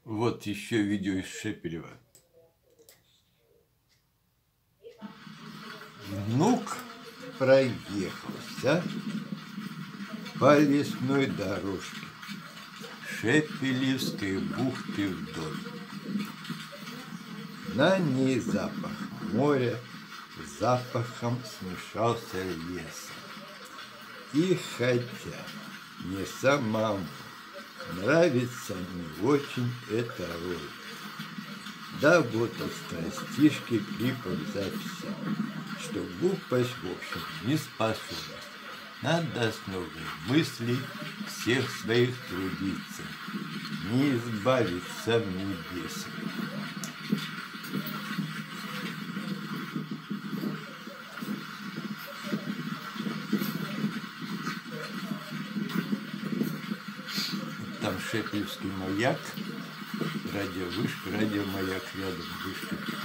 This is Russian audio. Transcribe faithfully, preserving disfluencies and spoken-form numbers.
Вот еще видео из Шепелева. Внук проехался по лесной дорожке Шепелевской бухты вдоль. На ней запах моря с запахом смешался леса. И хотя мне самому нравится не очень эта роль, да вот от страстишки клипов записи, что глупость в общем не способна. Надо с новой мыслей всех своих трудиться, не избавиться в небеса. Там Шепелевский маяк, радиовышка, радиомаяк рядом, вышка.